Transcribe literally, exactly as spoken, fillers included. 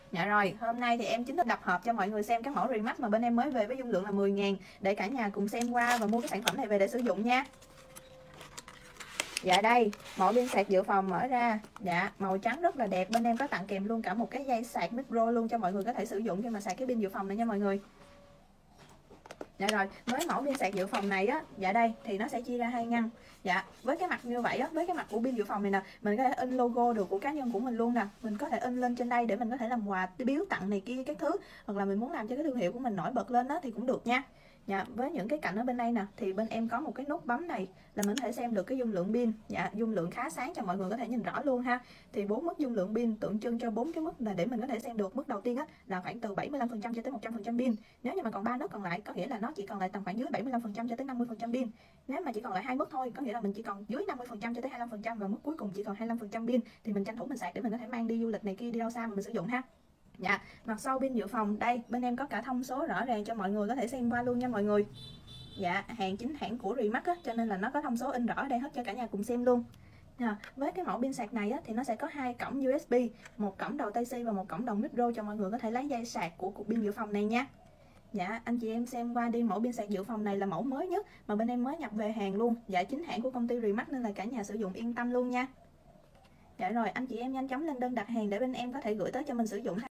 Dạ rồi, hôm nay thì em chính thức đập hộp cho mọi người xem cái mẫu Remax mà bên em mới về với dung lượng là mười ngàn, để cả nhà cùng xem qua và mua cái sản phẩm này về để sử dụng nha. Dạ đây, mẫu pin sạc dự phòng mở ra. Dạ, màu trắng rất là đẹp. Bên em có tặng kèm luôn cả một cái dây sạc micro luôn cho mọi người có thể sử dụng khi mà sạc cái pin dự phòng này nha mọi người. Dạ rồi, với mẫu pin sạc dự phòng này á, dạ đây thì nó sẽ chia ra hai ngăn. Dạ, với cái mặt như vậy á, với cái mặt của pin dự phòng này nè, mình có thể in logo được của cá nhân của mình luôn nè. Mình có thể in lên trên đây để mình có thể làm quà biếu tặng này kia các thứ, hoặc là mình muốn làm cho cái thương hiệu của mình nổi bật lên đó thì cũng được nha. Dạ, với những cái cạnh ở bên đây nè thì bên em có một cái nút bấm này là mình có thể xem được cái dung lượng pin. Dạ, dung lượng khá sáng cho mọi người có thể nhìn rõ luôn ha. Thì bốn mức dung lượng pin tượng trưng cho bốn cái mức là để mình có thể xem được. Mức đầu tiên á là khoảng từ bảy mươi lăm phần trăm cho tới một trăm phần trăm pin. Nếu như mà còn ba nấc còn lại có nghĩa là nó chỉ còn lại tầm khoảng dưới bảy mươi lăm phần trăm cho tới năm mươi phần trăm pin. Nếu mà chỉ còn lại hai mức thôi có nghĩa là mình chỉ còn dưới năm mươi phần trăm cho tới hai mươi lăm phần trăm, và mức cuối cùng chỉ còn hai mươi lăm phần trăm pin thì mình tranh thủ mình sạc để mình có thể mang đi du lịch này kia, đi đâu xa mà mình sử dụng ha. Dạ, mặt sau pin dự phòng đây bên em có cả thông số rõ ràng cho mọi người có thể xem qua luôn nha mọi người. Dạ, hàng chính hãng của Remax á, cho nên là nó có thông số in rõ ở đây hết cho cả nhà cùng xem luôn. À, với cái mẫu pin sạc này á, thì nó sẽ có hai cổng u ét bê, một cổng đầu Type C và một cổng đầu micro cho mọi người có thể lấy dây sạc của cục pin dự phòng này nha. Dạ, anh chị em xem qua đi, mẫu pin sạc dự phòng này là mẫu mới nhất mà bên em mới nhập về hàng luôn. Dạ, chính hãng của công ty Remax nên là cả nhà sử dụng yên tâm luôn nha. Dạ rồi, anh chị em nhanh chóng lên đơn đặt hàng để bên em có thể gửi tới cho mình sử dụng.